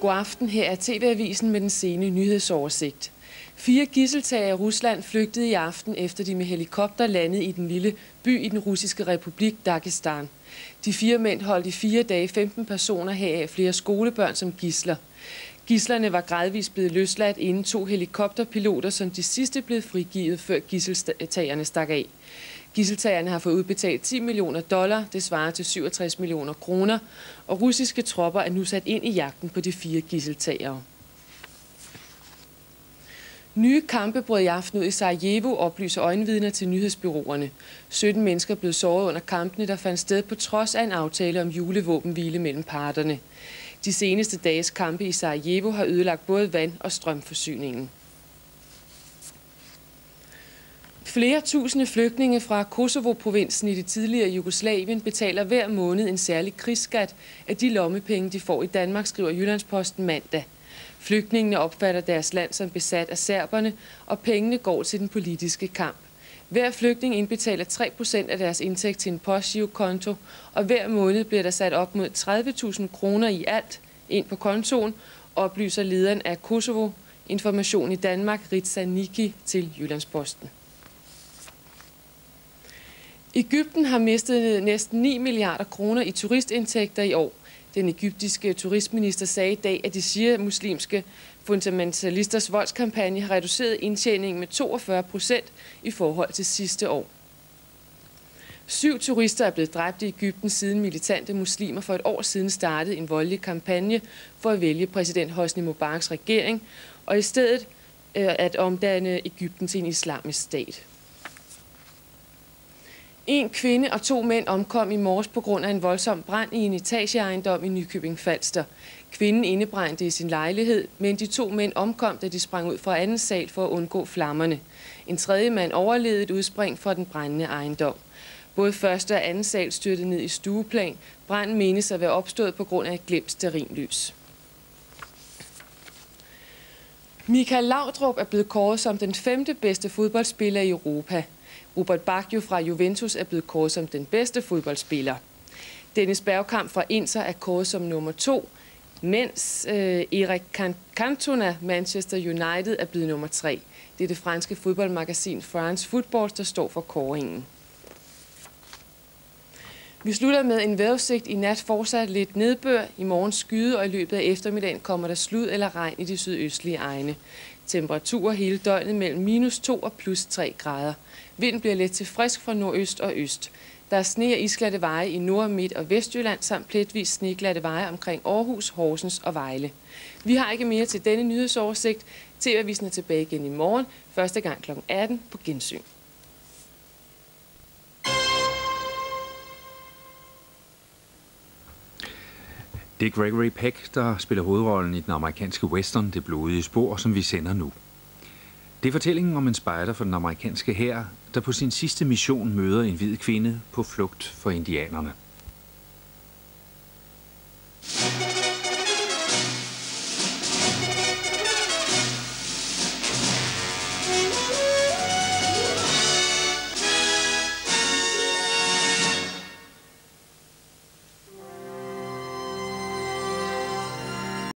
God aften, her er TV-avisen med den sene nyhedsoversigt. 4 gidseltagere i Rusland flygtede i aften, efter de med helikopter landede i den lille by i den russiske republik Dagestan. De 4 mænd holdt i 4 dage 15 personer heraf flere skolebørn som gidsler. Gidslerne var gradvist blevet løsladt inden 2 helikopterpiloter, som de sidste blev frigivet, før gidseltagerne stak af. Gidseltagerne har fået udbetalt $10 millioner, det svarer til 67 millioner kroner, og russiske tropper er nu sat ind i jagten på de 4 gidseltagere. Nye kampe brød i aften ud i Sarajevo, oplyser øjenvidner til nyhedsbureauerne. 17 mennesker blev såret under kampene, der fandt sted på trods af en aftale om julevåbenhvile mellem parterne. De seneste dages kampe i Sarajevo har ødelagt både vand- og strømforsyningen. Flere tusinde flygtninge fra Kosovo-provinsen i det tidligere Jugoslavien betaler hver måned en særlig krigsskat af de lommepenge, de får i Danmark, skriver Jyllandsposten mandag. Flygtningene opfatter deres land som besat af serberne, og pengene går til den politiske kamp. Hver flygtning indbetaler 3% af deres indtægt til en postgirokonto, og hver måned bliver der sat op mod 30.000 kroner i alt ind på kontoen, oplyser lederen af Kosovo Information i Danmark, Ritza Niki, til Jyllandsposten. Egypten har mistet næsten 9 milliarder kroner i turistindtægter i år. Den egyptiske turistminister sagde i dag, at de shia-muslimske fundamentalisters voldskampagne har reduceret indtjeningen med 42% i forhold til sidste år. 7 turister er blevet dræbt i Egypten, siden militante muslimer for et år siden startede en voldelig kampagne for at vælge præsident Hosni Mubaraks regering, og i stedet at omdanne Egypten til en islamisk stat. En kvinde og 2 mænd omkom i morges på grund af en voldsom brand i en etageejendom i Nykøbing Falster. Kvinden indebrændte i sin lejlighed, men de 2 mænd omkom, da de sprang ud fra anden sal for at undgå flammerne. En tredje mand overlevede et udspring fra den brændende ejendom. Både første og anden sal styrtede ned i stueplan. Branden menes at være opstået på grund af et glemt stearinlys. Michael Laudrup er blevet kåret som den 5. bedste fodboldspiller i Europa. Robert Baggio fra Juventus er blevet kåret som den bedste fodboldspiller. Dennis Bergkamp fra Inter er kåret som nummer 2, mens Eric Cantona Manchester United er blevet nummer 3. Det er det franske fodboldmagasin France Football, der står for kåringen. Vi slutter med en vejrudsigt. I nat fortsat lidt nedbør, i morgen skyde, og i løbet af eftermiddagen kommer der slud eller regn i de sydøstlige egne. Temperaturer hele døgnet mellem -2 og +3 grader. Vinden bliver let til frisk fra nordøst og øst. Der er sne og isglatte veje i Nord-, Midt- og Vestjylland, samt pletvis sneglatte veje omkring Aarhus, Horsens og Vejle. Vi har ikke mere til denne nyhedsoversigt. TV-avisen er tilbage igen i morgen, første gang kl. 18 på gensyn. Det er Gregory Peck, der spiller hovedrollen i den amerikanske western Det blodige spor, som vi sender nu. Det er fortællingen om en spejder for den amerikanske hær, der på sin sidste mission møder en hvid kvinde på flugt for indianerne.